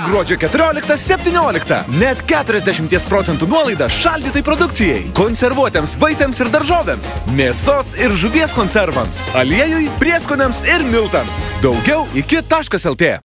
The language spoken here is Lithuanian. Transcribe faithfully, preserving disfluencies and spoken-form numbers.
Gruodžio keturioliktą septynioliktą. Net keturiasdešimt procentų nuolaida šaldytai produkcijai, konservuotiems vaisiams ir daržovėms, mėsos ir žuvies konservams, aliejui, prieskoniams ir miltams. Daugiau iki taškas lt.